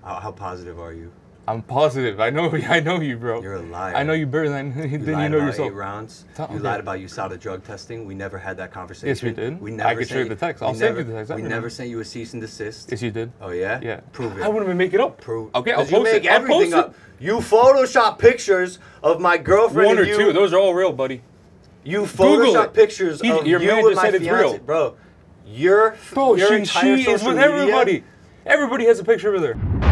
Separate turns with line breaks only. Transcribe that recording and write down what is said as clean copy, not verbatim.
How positive are you?
I'm positive. I know you, bro.
You're a liar.
I know you better than you know yourself.
8 rounds. You lied about you saw the drug testing. We never had that conversation.
Yes, we did.
We never
I could show you the text. I'll send you the text.
We never sent you a cease and desist.
Yes, you did.
Oh yeah.
Yeah.
Prove it.
I wouldn't even make it up.
Prove.
Okay, I'll post
you make
it. I'll
everything
post
up. You Photoshop pictures of my girlfriend.
1 or
and you.
2. Those are all real, buddy.
You Photoshop pictures of
your
you
man
with
just
my
said it's
fiance,
real.
bro. Your
Bro,
your
she
entire
is
social
with
media,
everybody. Everybody has a picture with her.